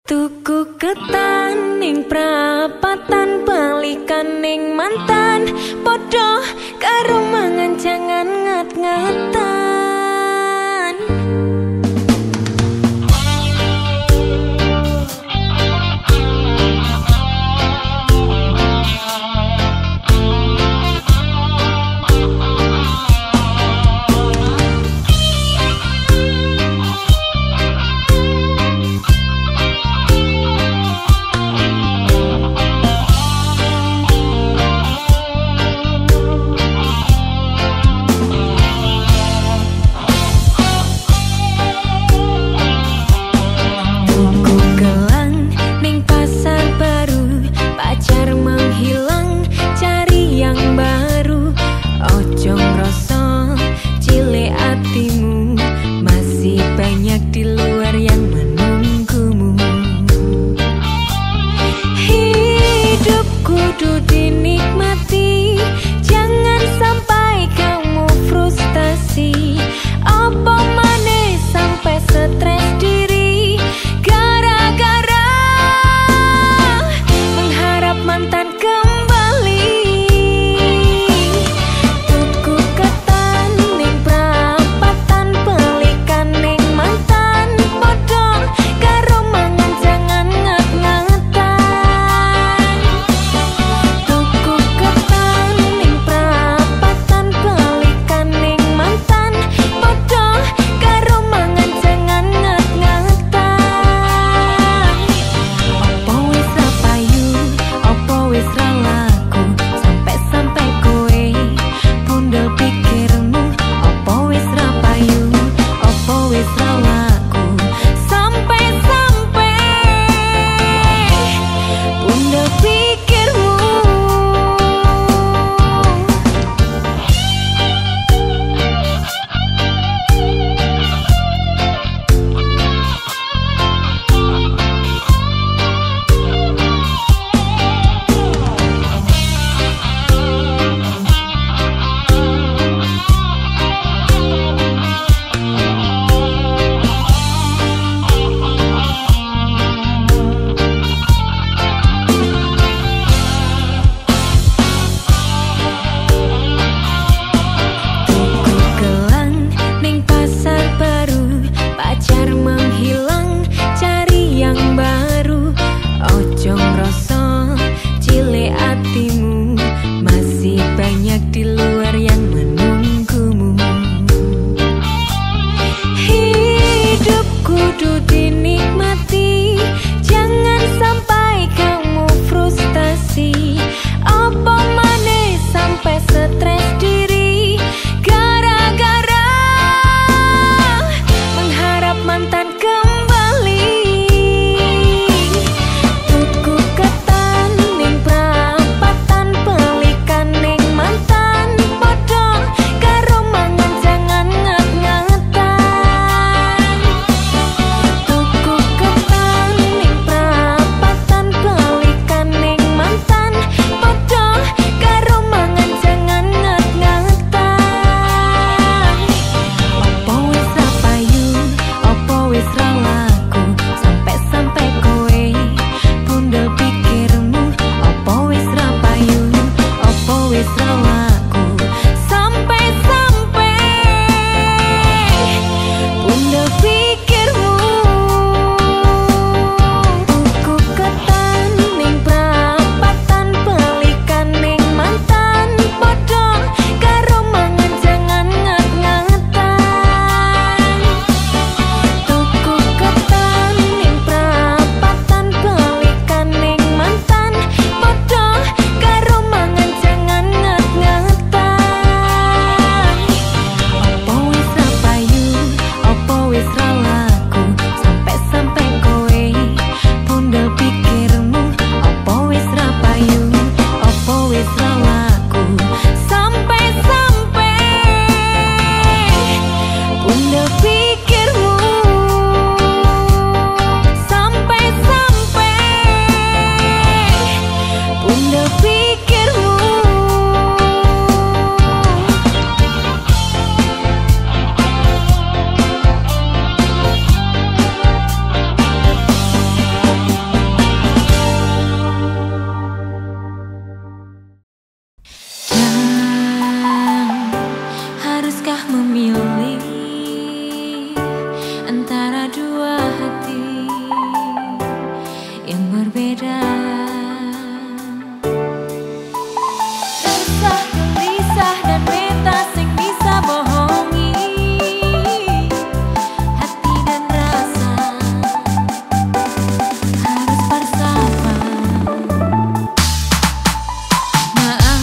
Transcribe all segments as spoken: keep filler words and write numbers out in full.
Tuku ketan ning prapatan balikan ning mantan podo karo mangan jangan ngat-ngatan. berbeda. Resah, gelisah dan beta sing bisa bohongi hati dan rasa, harus bersama. Maaf,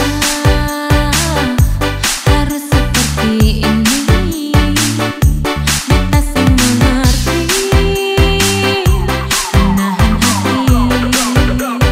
harus seperti ini. Beta sing mengerti, menahan hati.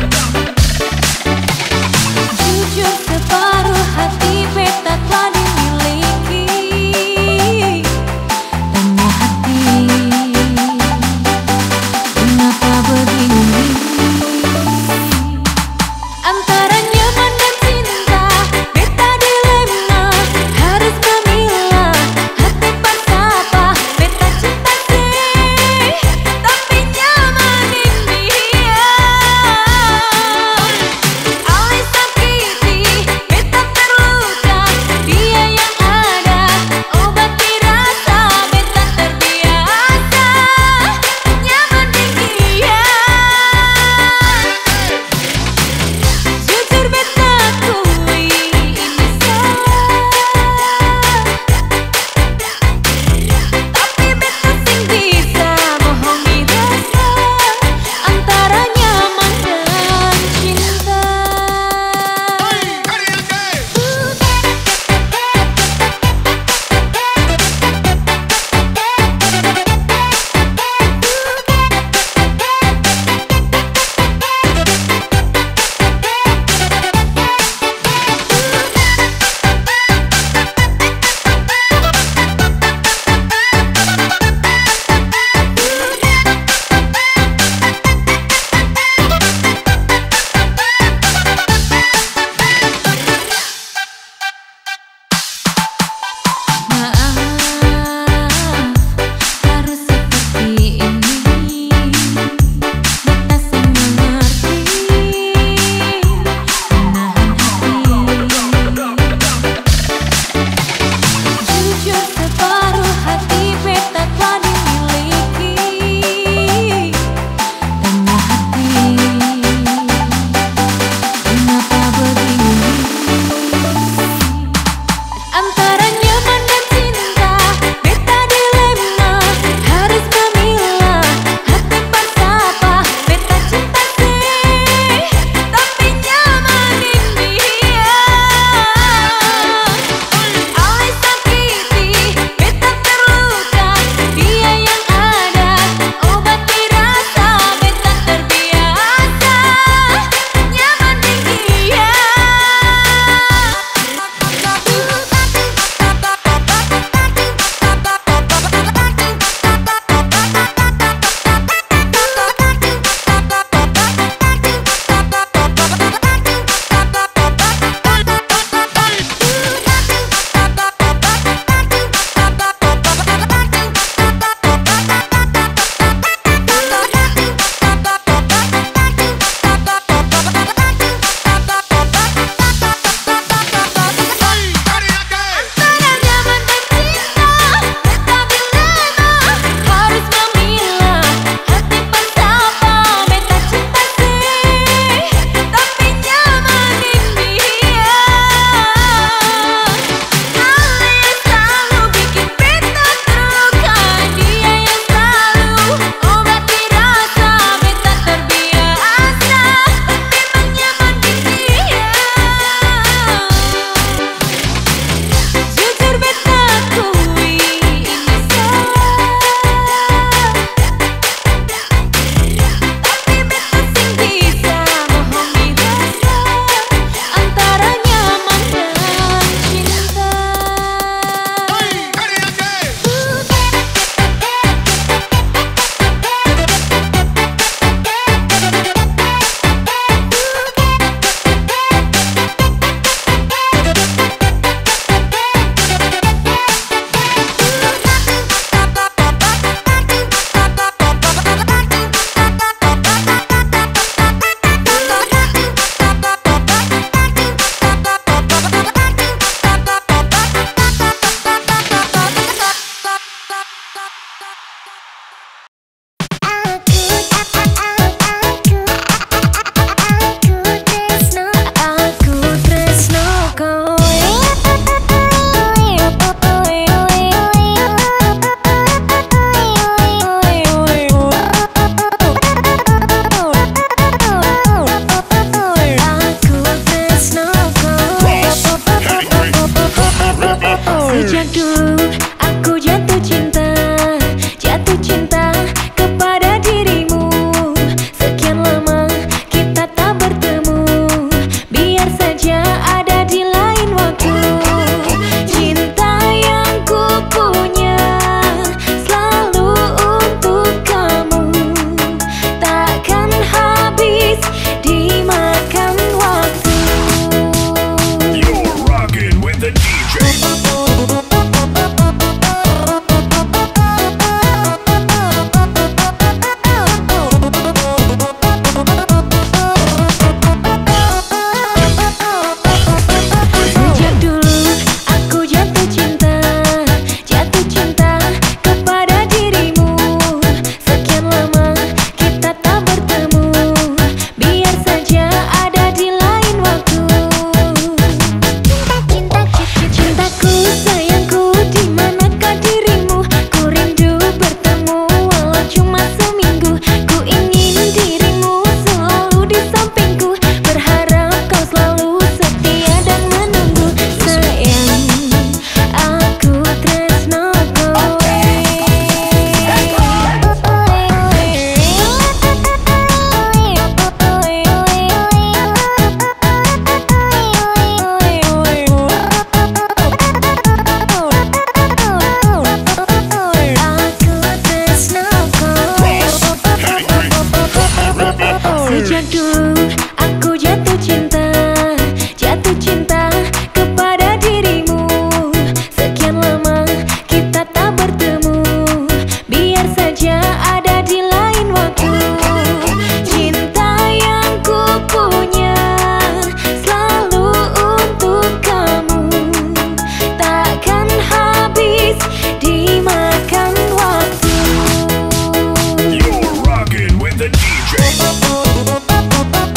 Sejak dulu aku jatuh cinta, jatuh cinta kepada dirimu. Sekian lama kita tak bertemu, biar saja ada di lain waktu. Cinta yang ku punya selalu untuk kamu, takkan habis dimakan waktu. You're rocking with the D J.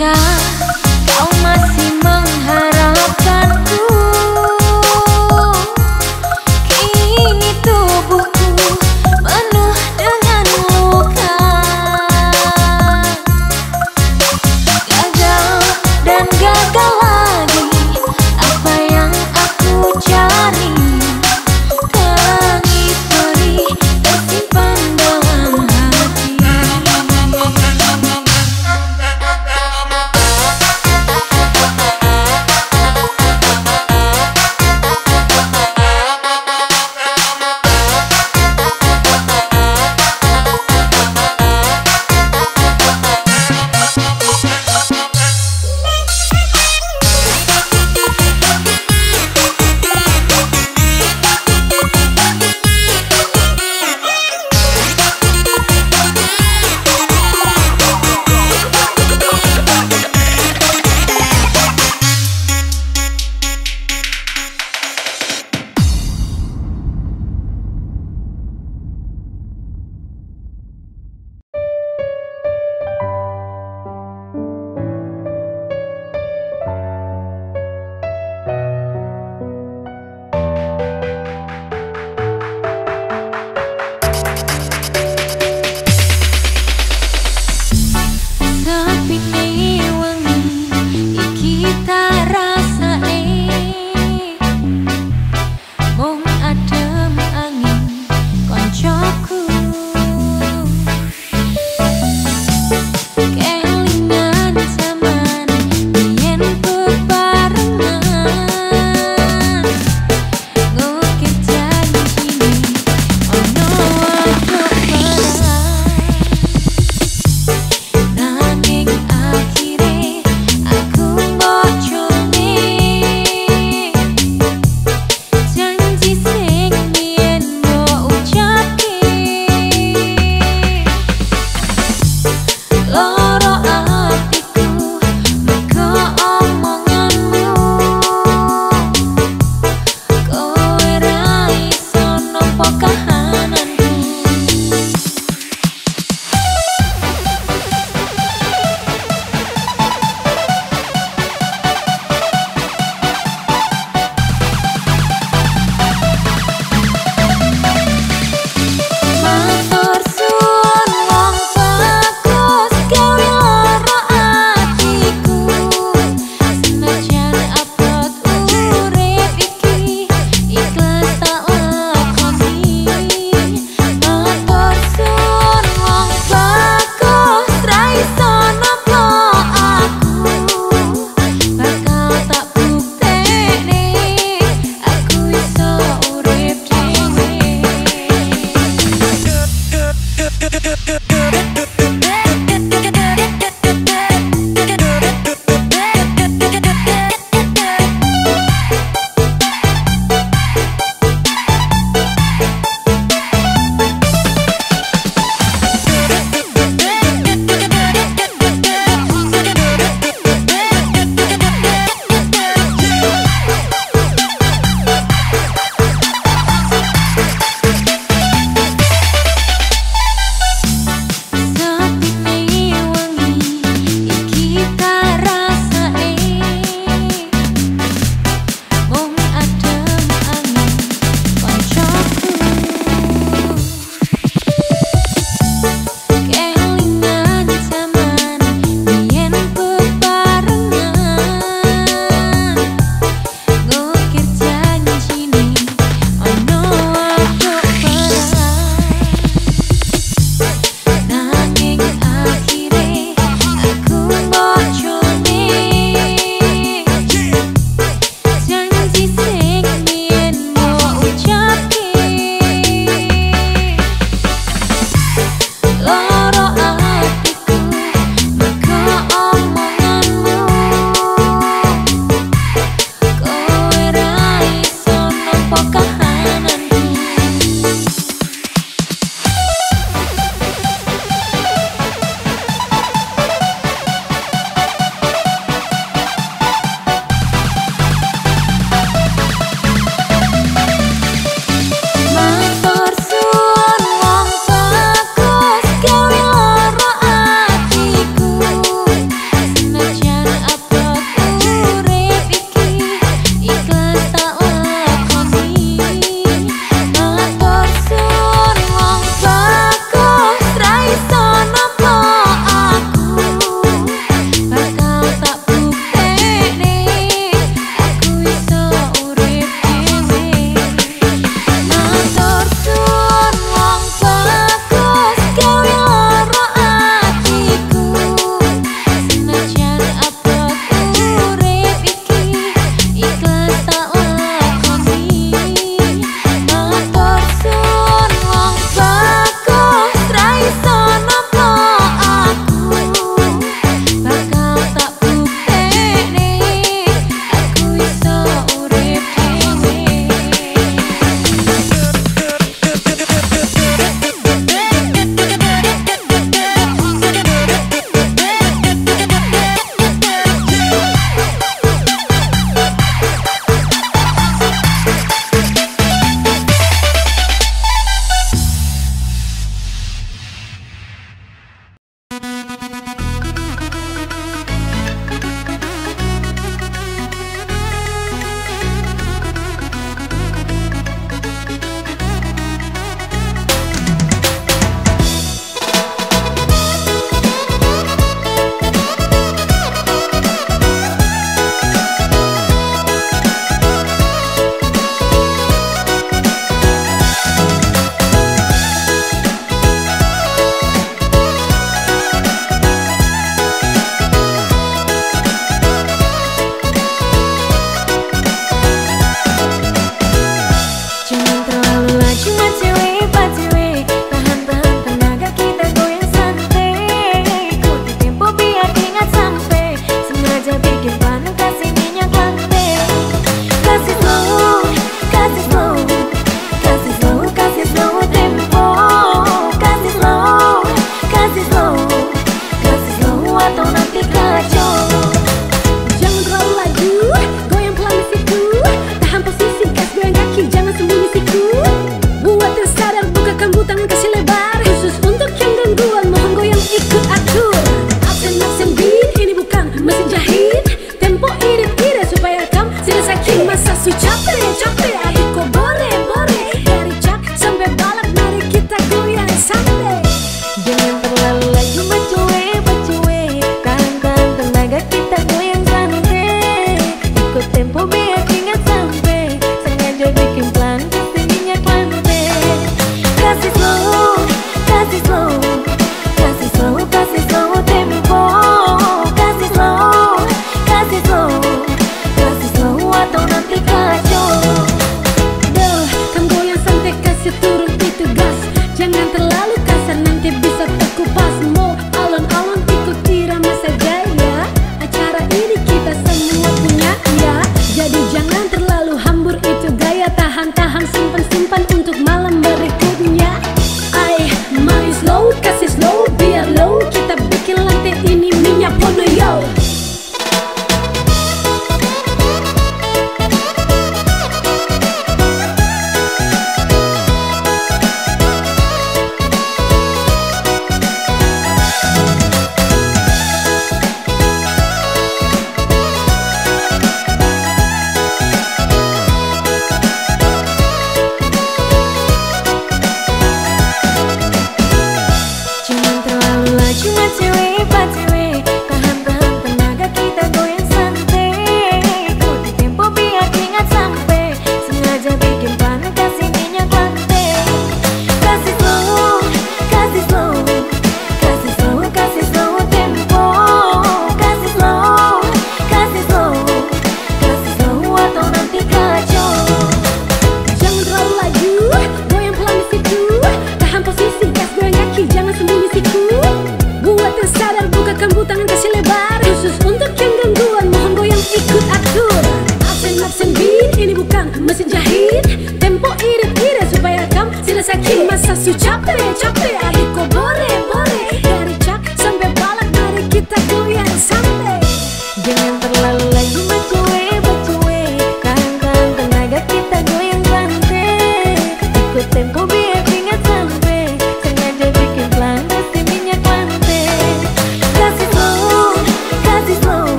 Apakah kau masih mengharapkanku? Kini tubuhku penuh dengan luka. Gagal dan gagal lagi, apa yang aku cari? Tangis perih tersimpan dalam hati.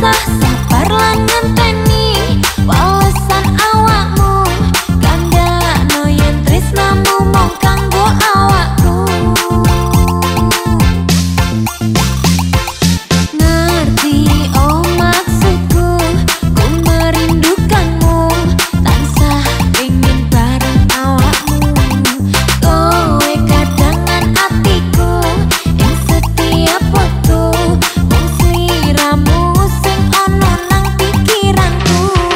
tansah sabar lan ngenteni walesan awakmu. Kandakno yen tresnamu mung kanggo awakku. Ngerti oh maksudku, ku merindukanmu, tansah ingin bareng awakmu. Kowe kadangan atiku ing setiap waktu, mung sliramu sing ono nang pikiranku.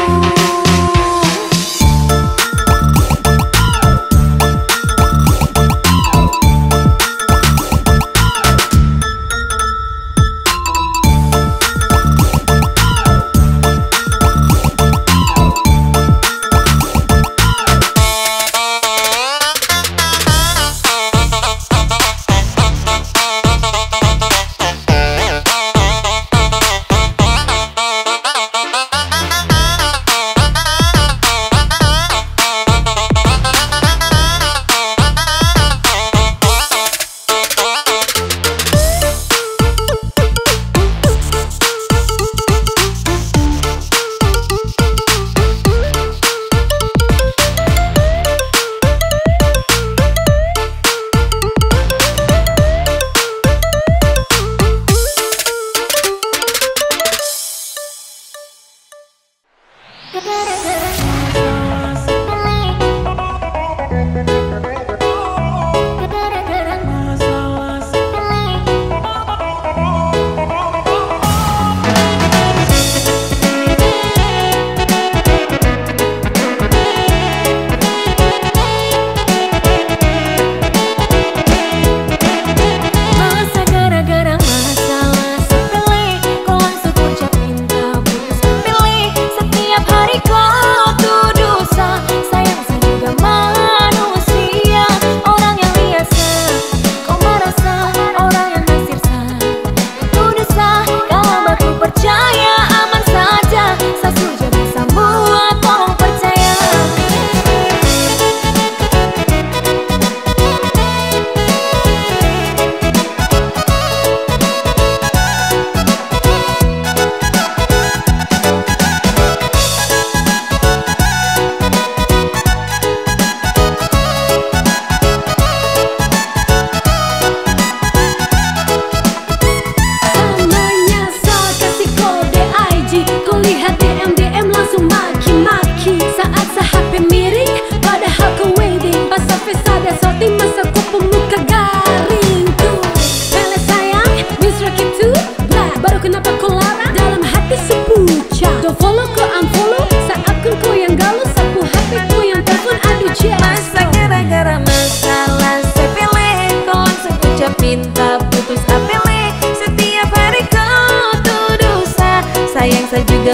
Minta putus apele, setiap hari kau tuduh sah. Sayang saya juga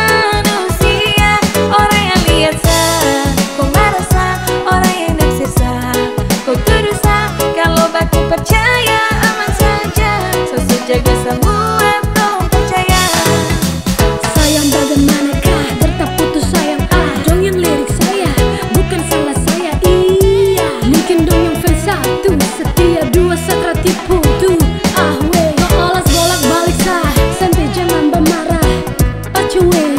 manusia, orang yang lihat sah, kau marah sah, orang yang naksir sah, kau tuduh sah. Kalau baku percaya aman saja, sosok jaga semua tolong percaya. Sayang bagaimanakah bertap putus sayang, ah dong yang lirik saya, bukan salah saya. Iya mungkin dong yang fans satu setia, dua setra tipu tuh. Ah weh, kau alas bolak balik sah, santai jangan bermarah. Pacu weh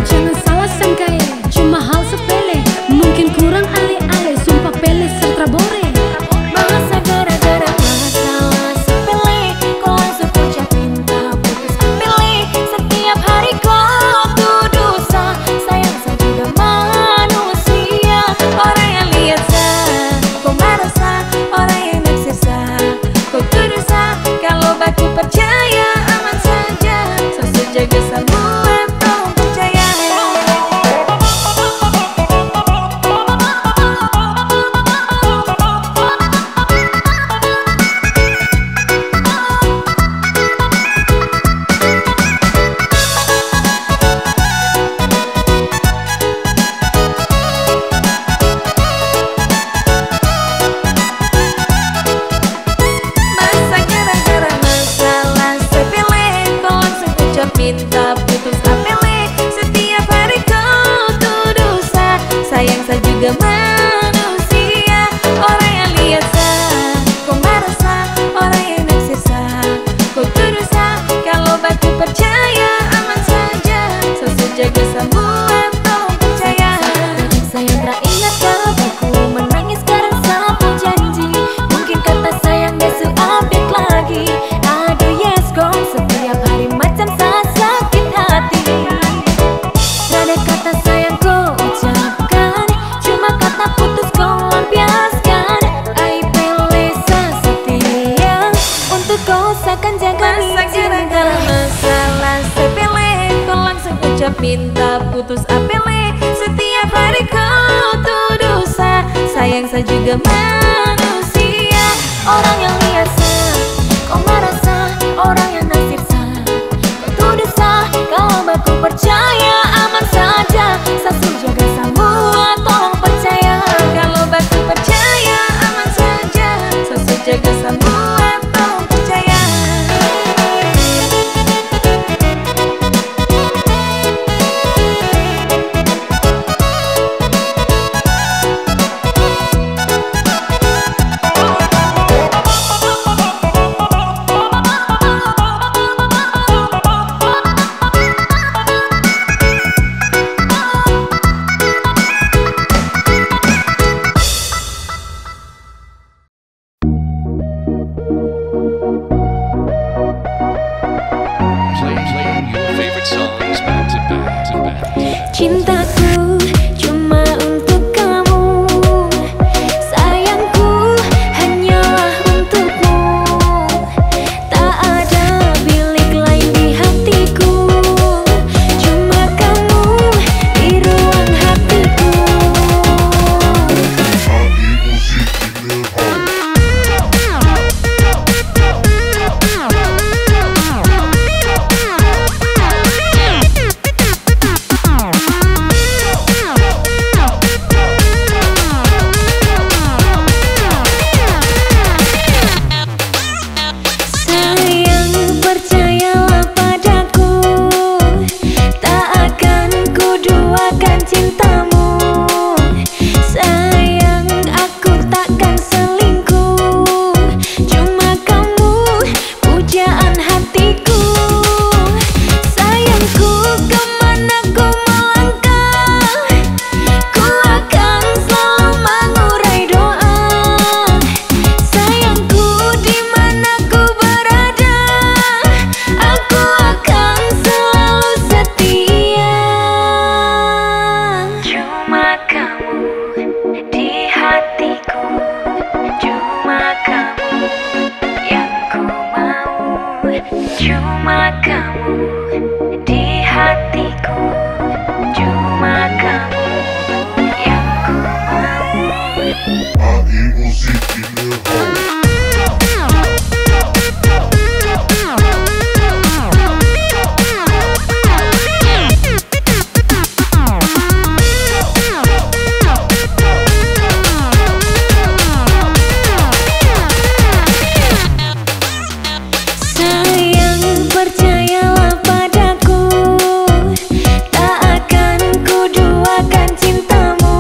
minta putus apele. Setiap hari kau tuduh sah, sayang saya juga manusia. Orang yang lihat sah, kau marah sah. Orang yang nasib sah, kau tuduh sah. Kalau baku percaya aman saja, sasu jaga semua tolong percaya. Kalau baku percaya aman saja, sasu jaga semua tolong percaya. Cintaku cuma untuk kamu, sayangku hanyalah untukmu. Tak ada bilik lain di hatiku, cuma kamu di ruang hatiku. Cuma kamu di hatiku, cuma kamu yang ku mau. Percayalah padaku, tak akan ku duakan cintamu.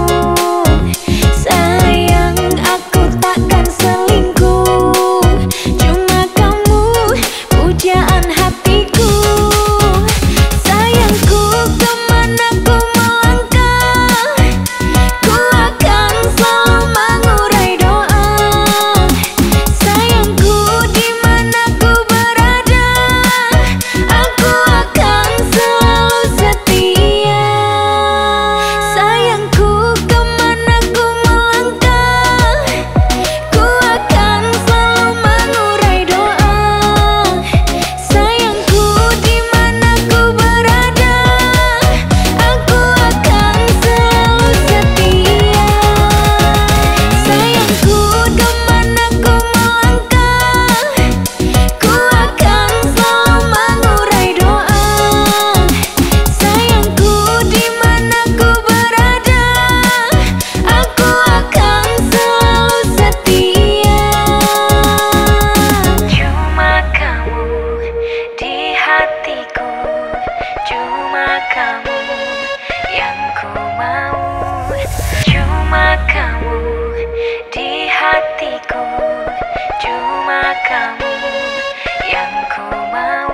Sayang, aku takkan selingkuh, cuma kamu pujaan hatiku. Sayangku, kemana ku melangkah, ku akan selalu mengurai doa. Sayangku, di mana ku berada, aku akan selalu setia. Sayangku, kemana ku melangkah, ku akan selalu mengurai doa. Sayangku, di mana ku berada, aku akan selalu setia. Sayangku, kemana ku melangkah, ku akan selalu mengurai doa. Sayangku, di mana ku berada, aku akan selalu setia. Cuma kamu di hatiku, cuma kamu yang ku mau. Cuma kamu di hatiku, cuma kamu yang ku mau.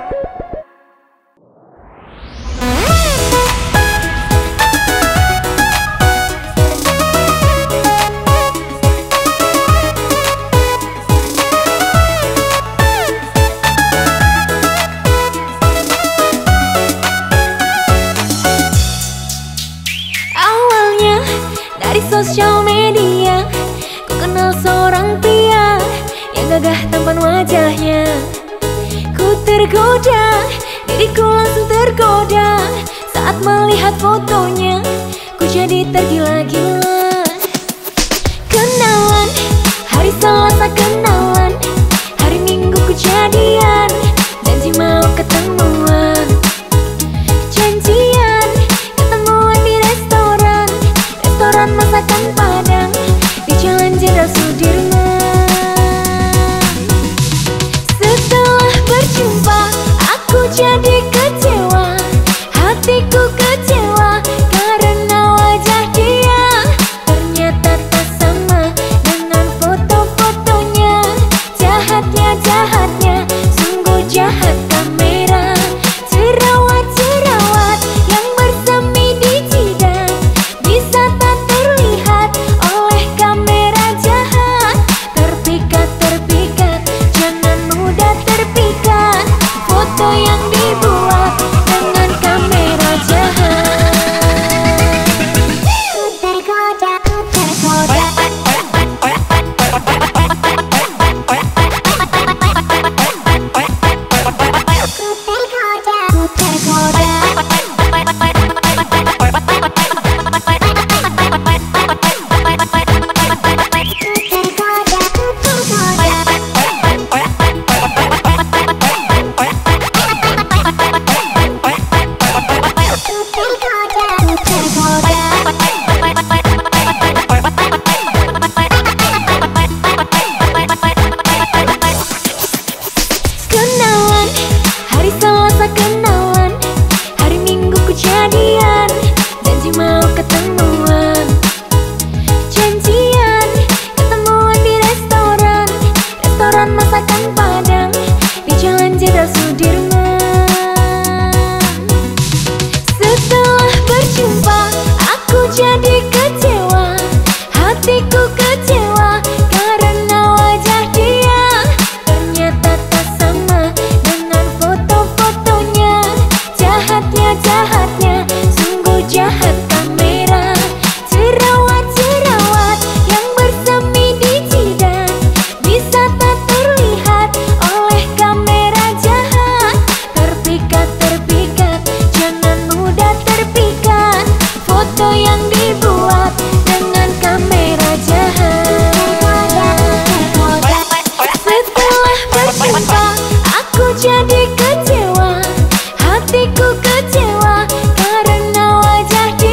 Awalnya dari sosial media, ku kenal seorang pria yang gagah tampan wajahnya. Ku tergoda, diriku langsung tergoda. Saat melihat fotonya, ku jadi tergila-gila. Kenalan, hari Selasa kenalan, hari Minggu ku jadian, janji mau ketemuan. Janjian, ketemuan di restoran, restoran masakan Padang, di Jalan Jenderal Sudirman. Setelah berjumpa, aku jadi kecewa, hatiku kecewa karena wajah dia ternyata tak sama dengan foto-fotonya. Jahatnya, jahatnya, sungguh jahat kamera. Jerawat-jerawat yang bersemi di jidat bisa tak terlihat oleh kamera jahat. Terpikat-terpikat, jangan mudah terpikat, foto yang dibuat dengan kamera jahat. Ku tergoda, ku tergoda. Kenalan, hari Selasa kenalan, hari Minggu ku jadian, janji mau ketemuan. Janjian, ketemuan di restoran, restoran masakan Padang, di Jalan Jenderal Sudirman. Setelah berjumpa, aku jadi kecewa, hatiku kecewa karena wajah dia ternyata tak sama dengan foto-fotonya. Jahatnya, jahatnya, sungguh jahat kamera. Jerawat-jerawat yang bersemi di jidat bisa tak terlihat oleh kamera jahat. Terpikat-terpikat, jangan mudah terpikat, foto yang dibuat dengan kamera jahat. Setelah berjumpa, aku jadi kecewa, hatiku kecewa karena wajah dia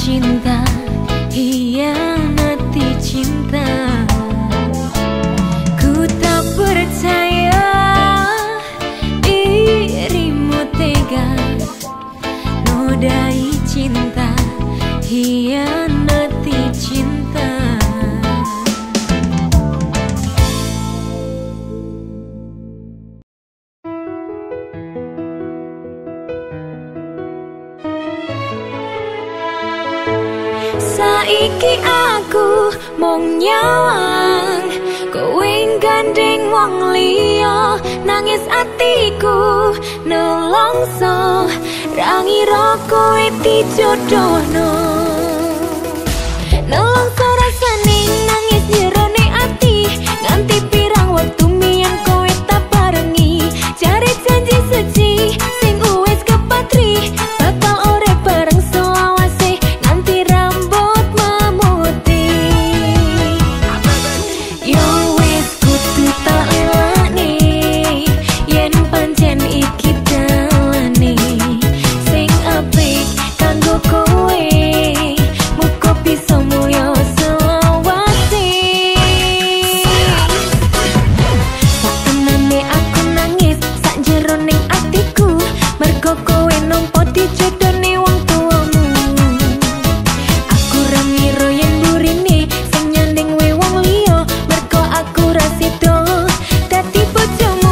cinta, hianati cinta. Ku tak percaya dirimu tega nodai cinta, hianati cinta. Saiki aku mung nyawang kowe gandeng wong liya, nangis atiku nelongso ra ngira kowe dijodohno. Nelongso rasane nangis jerone ati, nganti pirang wektu mbiyen kowe tak parengi jare janji suci sing wis kepatri, bakal urip bareng selawase nganti rambut memutih. Yo wis kudu tak elane yen pancen iki dalane sing apik kanggo kowe, muga bisa mulya selawase. Satenane aku nangis sak jeroning atiku, mergo kowe nampa dijodohne wong tuamu. Aku ra ngira yen burine sing nyanding we wong liya, mergo aku ra sida dadi bojomu.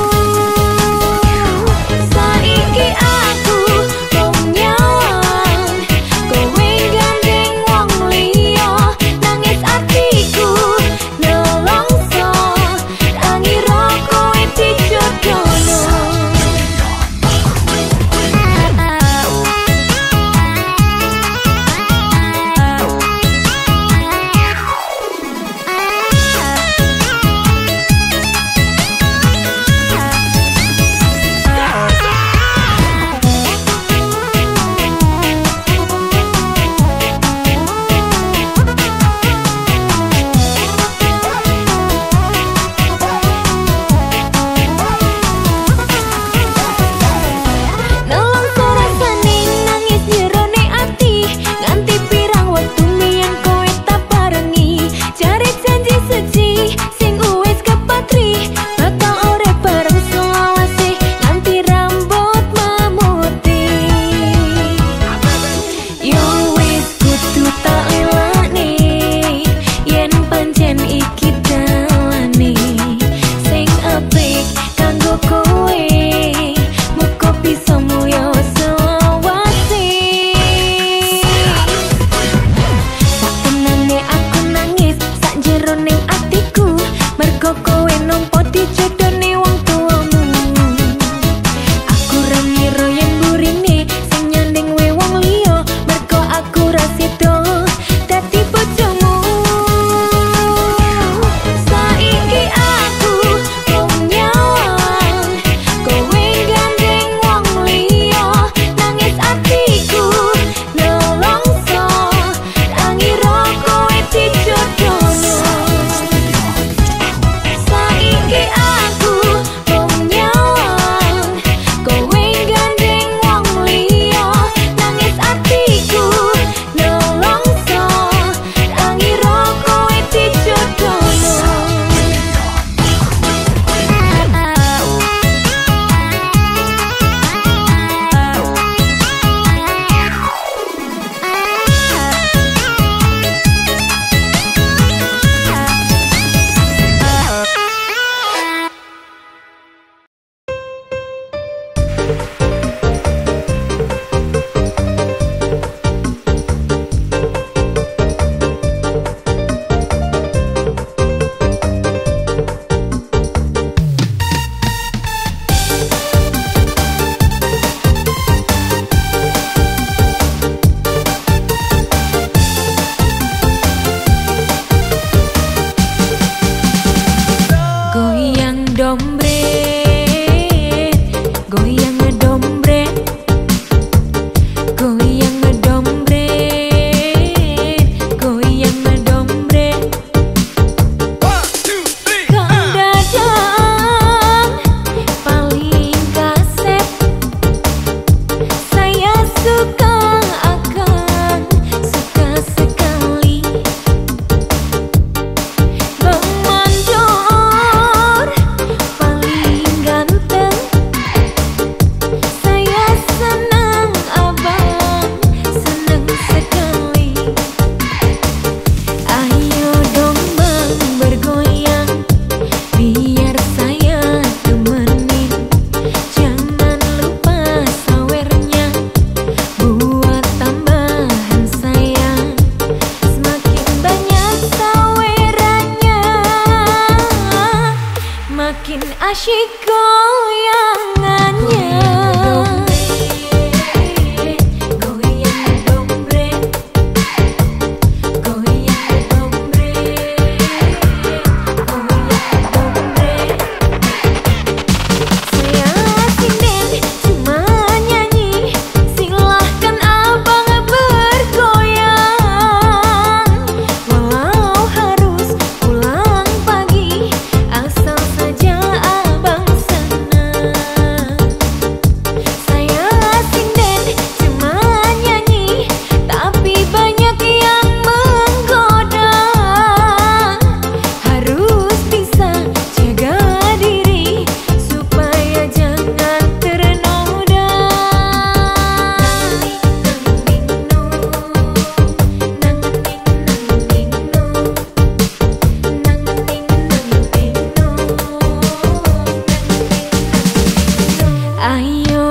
Saiki aku mung nyawang kowe gandeng wong liya, nangis atiku nelongso ra ngira kowe dijodohno.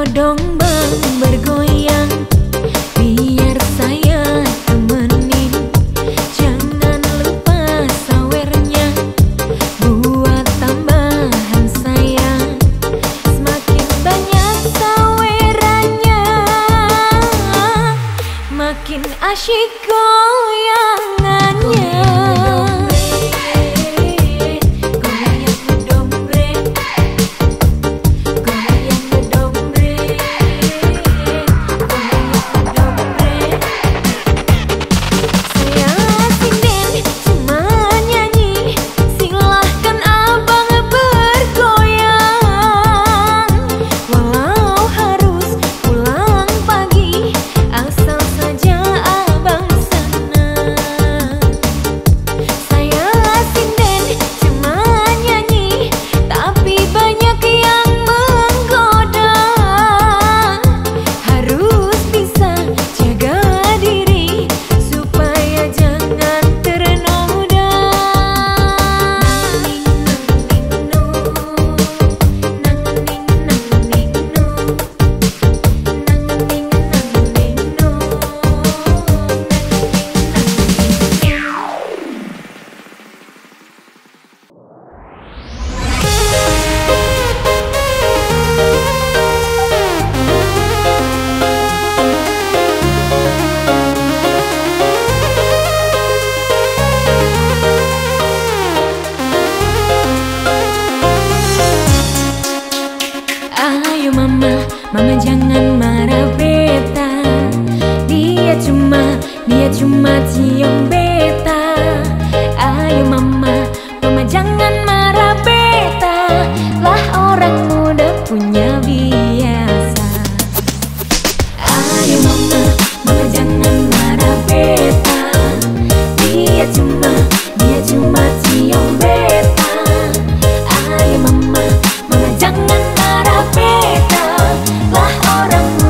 dong bang bergoyang, biar saya temenin. Jangan lupa sawernya buat tambahan sayang. Semakin banyak sawerannya, makin asyik goyangannya. Ayo mama, mama jangan marah beta. Dia cuma, dia cuma cium beta. Ayo mama, mama jangan marah beta. Lah orang muda punya biasa. Ayo mama, mama jangan marah beta. Dia cuma, dia cuma cium beta. Ayo mama, mama jangan marah beta. Lah orang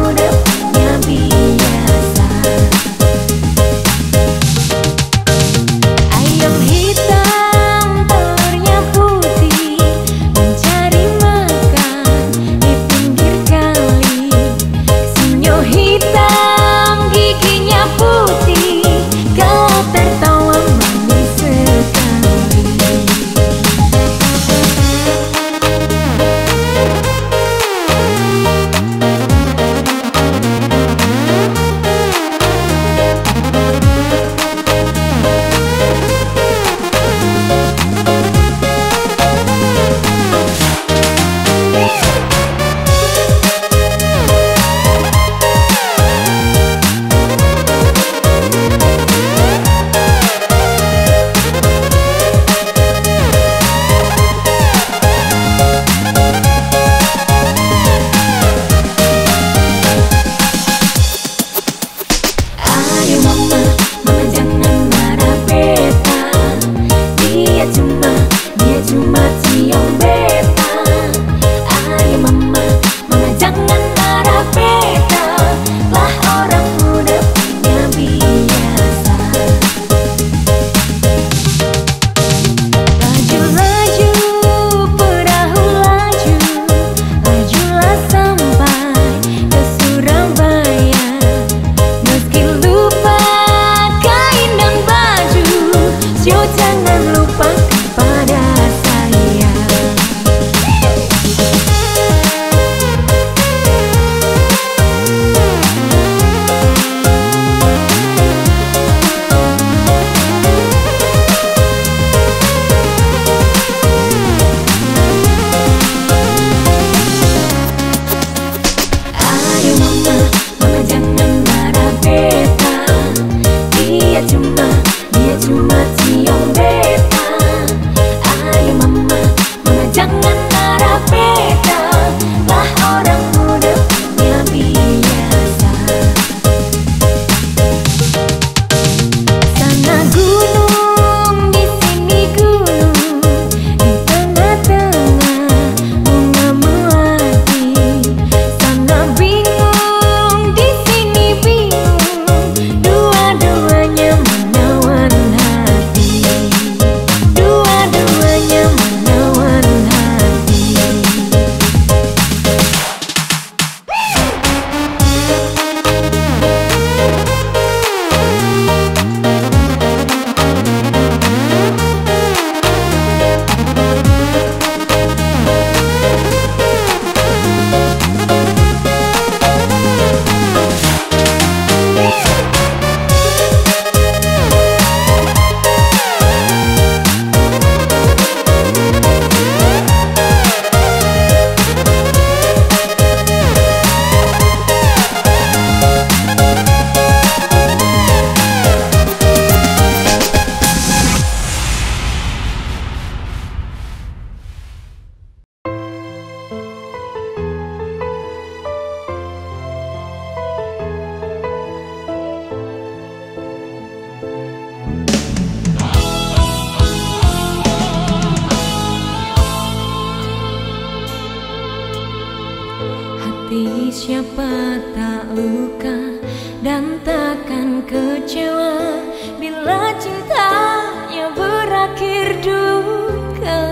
Hati siapa tak luka dan takkan kecewa bila cintanya berakhir duka.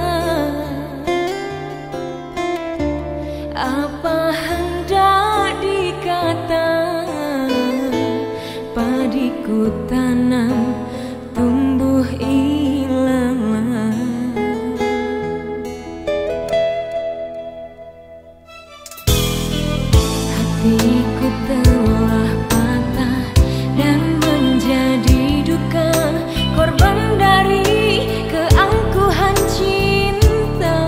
Apa hendak dikata, padiku tanam tumbuh ilalang. Hatiku telah patah dan menjadi duka, korban dari keangkuhan cinta.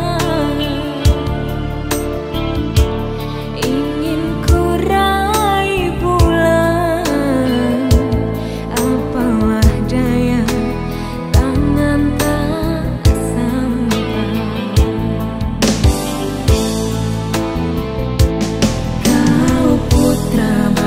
Ingin ku raih bulan, apalah daya, tangan tak sampai. Kau putra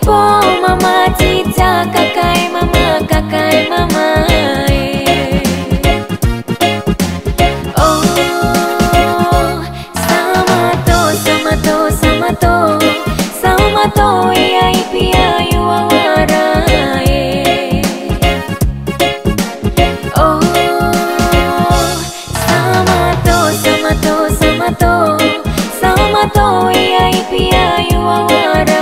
po mama cica kakai mama kakai mama oh sama to sama to sama to sama to iya ipia yuawara oh sama to sama to sama to sama to iya ipia yuawara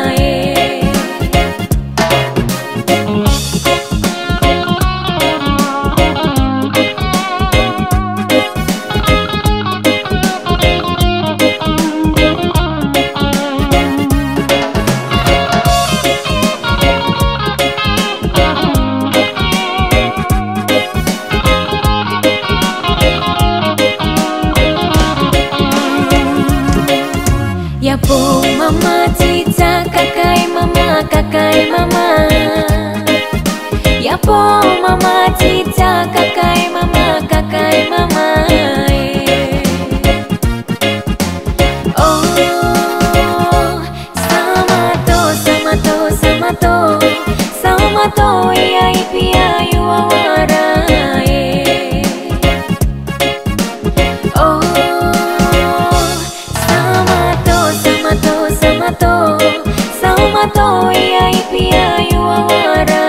ya po mama cica kakai mama kakai mama ya po mama cica kakai mama kakai mama oh sama to sama to sama to sama to iya ipia yuawara oh sama to iya ipia yuawara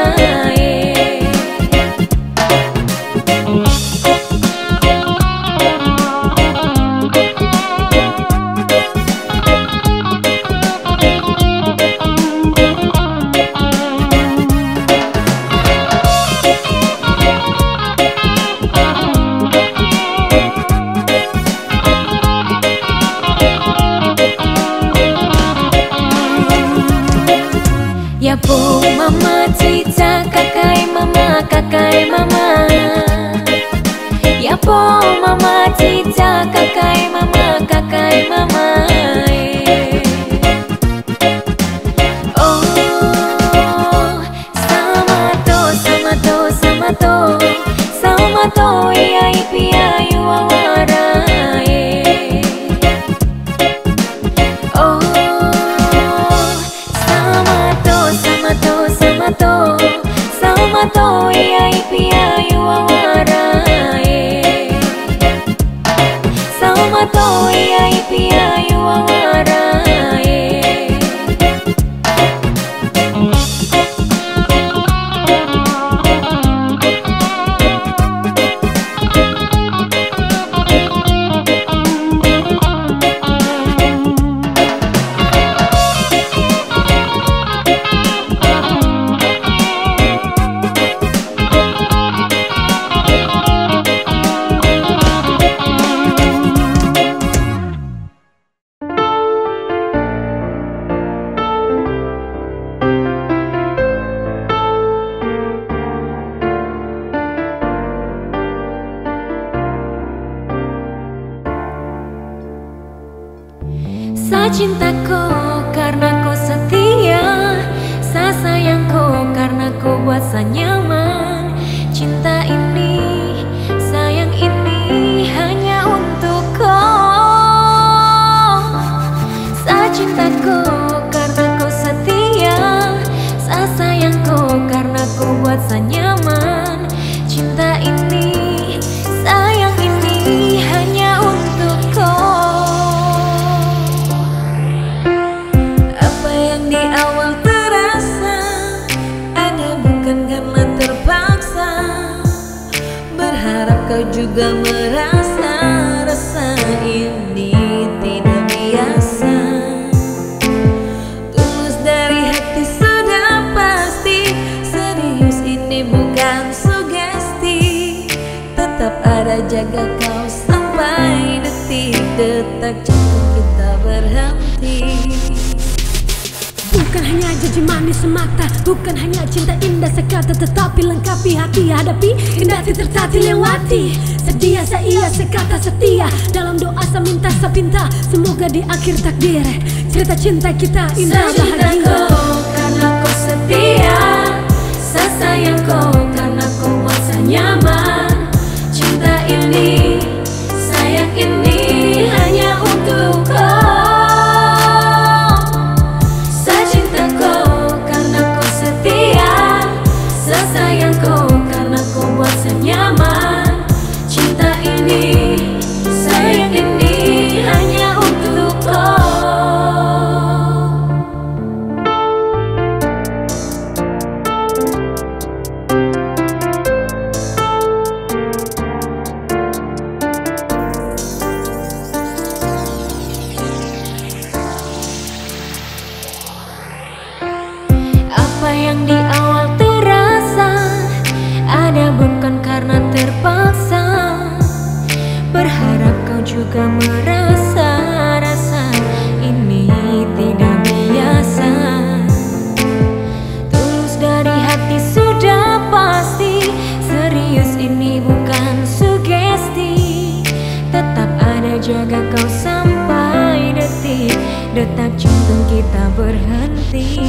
ya po mama cica kakai mama kakai mama ya po mama cica kakai mama kakai mama oh sama to sama to sama to sama to iya ipia yuawara oh sama to sama to iya ipia yuawara sama to iya ipia yuawara Sa cintaku karena kau setia, sa sayangku karena kau buat sa nyaman. Cinta ini, sayang ini hanya untuk kau. Sa cintaku karena kau setia, sa sayangku karena kau buat sa nyaman. Cinta ini, sayang ini hanya untuk kau. Di awal terasa ada bukan karena terpaksa, berharap kau juga merasa rasa ini tidak biasa. Tulus dari hati sudah pasti, serius ini bukan sugesti. Tetap ada jaga kau sampai detik-detak jantung kita berhenti. Bukan hanya janji manis semata, bukan hanya cinta indah sekata, tetapi lengkapi hati hadapi, kendati tertati lewati. Sedia saya sekata setia, dalam doa saya minta saya pinta, semoga di akhir takdir cerita cinta kita indah bahagia. Kau karena kau setia, saya sayang kau karena kau buat saya nyaman. Cinta ini, sayang ini hanya untuk kau. Saya cinta kau kau merasa rasa ini tidak biasa. Tulus dari hati sudah pasti, serius ini bukan sugesti. Tetap ada jaga kau sampai detik detak jantung kita berhenti.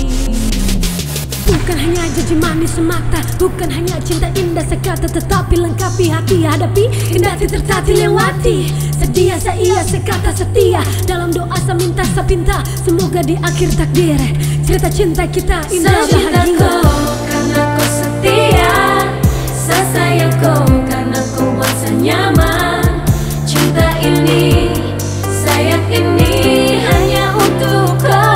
Bukan hanya janji manis semata, bukan hanya cinta indah sekata, tetapi lengkapi hati hadapi, kendati tertati lewati. Sedia saya sekata setia, dalam doa saya minta saya pinta, semoga di akhir takdir cerita cinta kita indah bahagia. Kau karena kau setia, saya sayang kau karena kau buat saya nyaman. Cinta ini, sayang ini hanya untuk kau.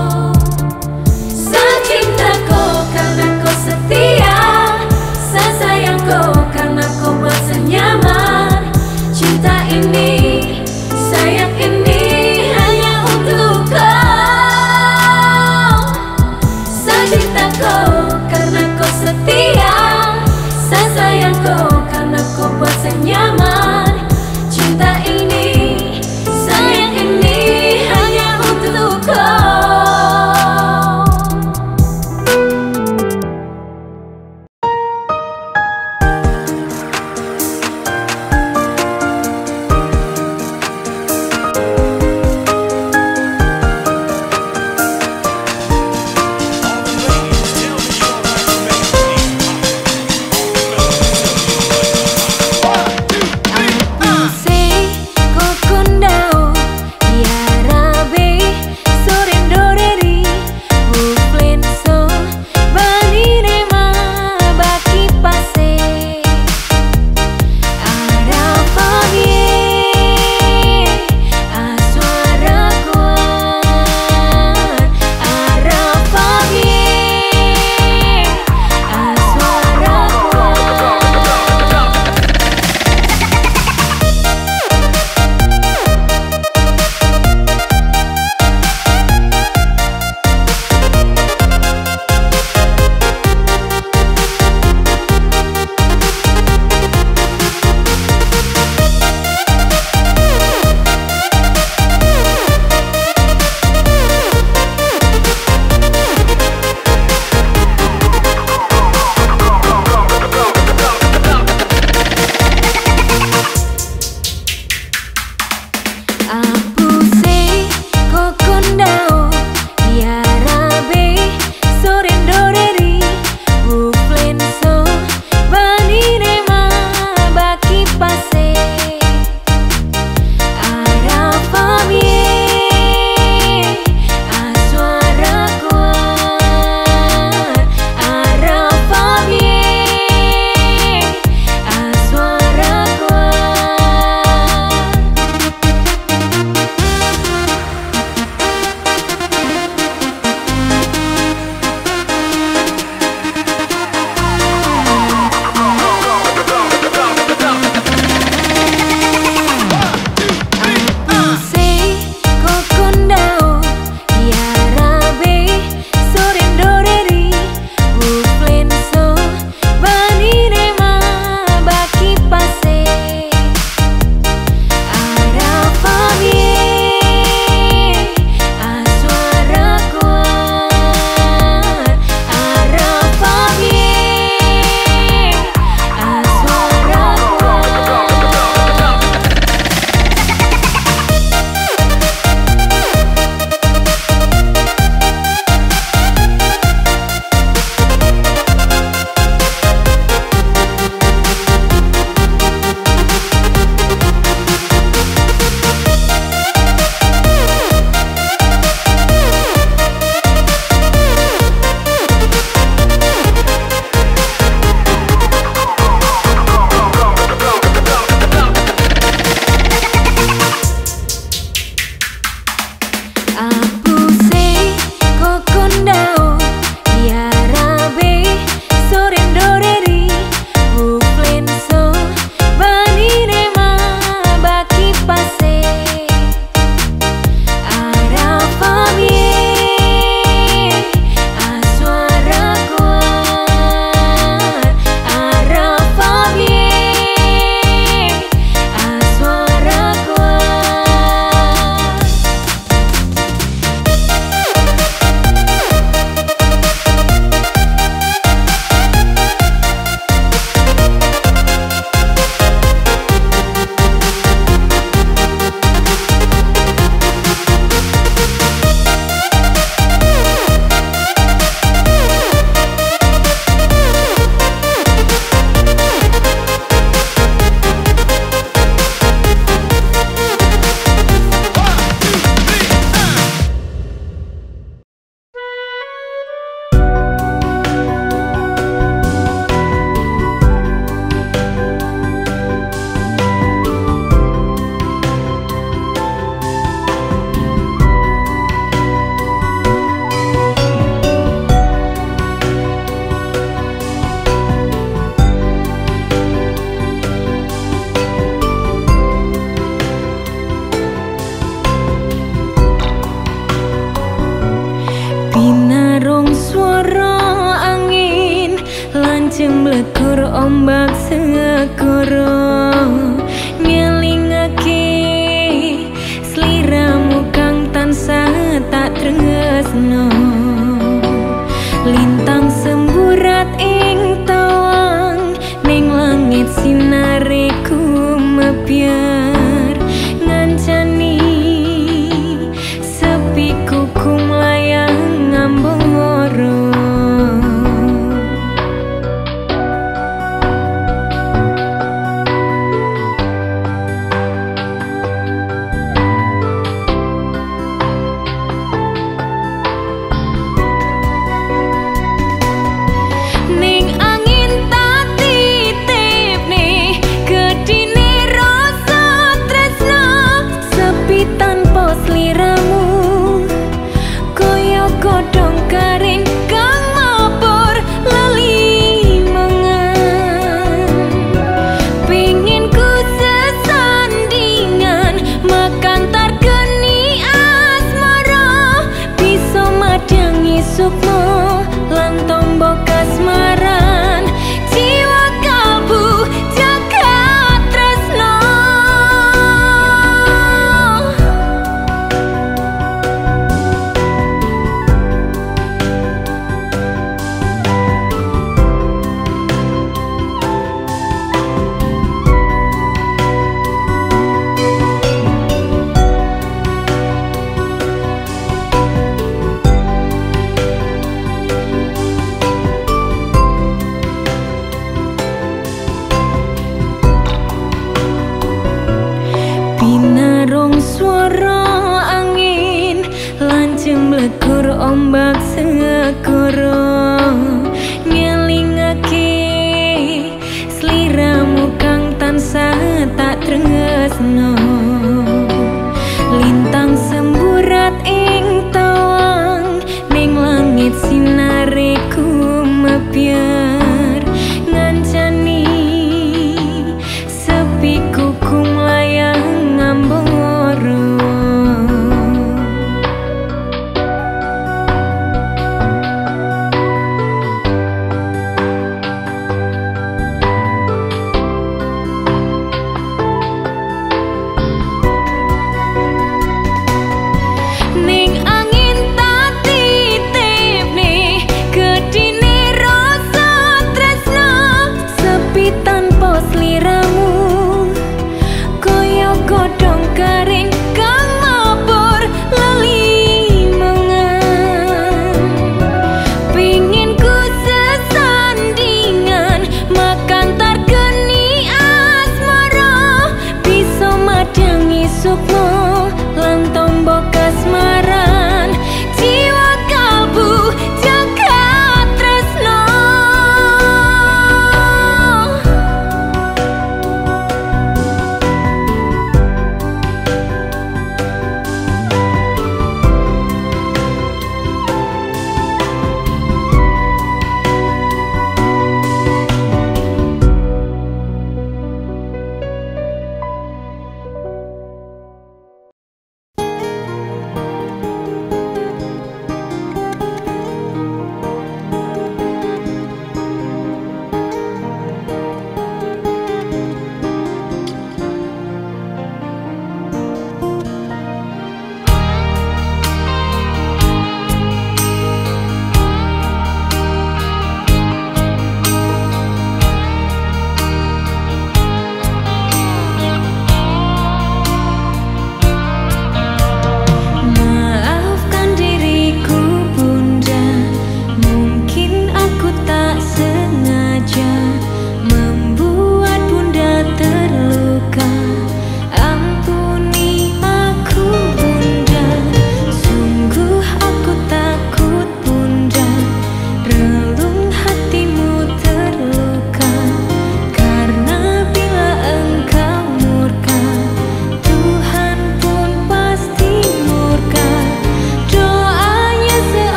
Saya blekur ombak segoro ngelingake sliramu kang tansah tak tresno. Lintang semburat ing tawang ning langit sinare kumepyar ngancani sepi kuku melayang ngamboro. Sukmo lan tombo kasmaran jiwa kalbu jagat tresno. Pinarong swara angin lanceng blekur ombak segoro ngelingake sliramu kang tansah tak tresno.